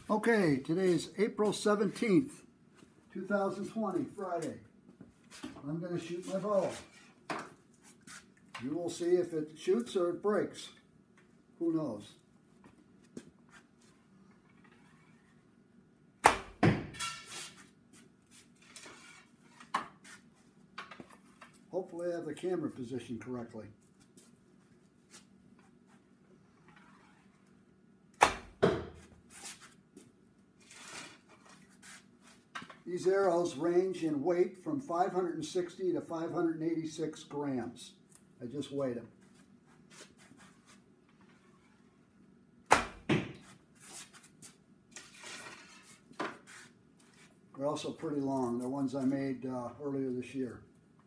Okay, today is April 17th, 2020, Friday. I'm going to shoot my bow. You will see if it shoots or it breaks. Who knows? Hopefully I have the camera positioned correctly. These arrows range in weight from 560 to 586 grams. I just weighed them. They're also pretty long. They're ones I made earlier this year.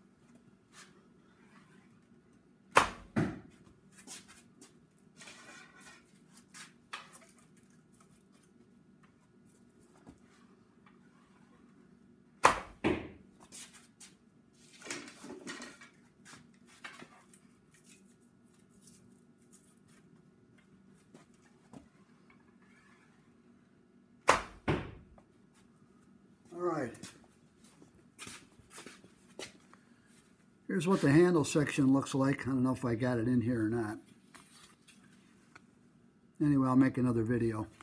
All right. Here's what the handle section looks like. I don't know if I got it in here or not. Anyway, I'll make another video.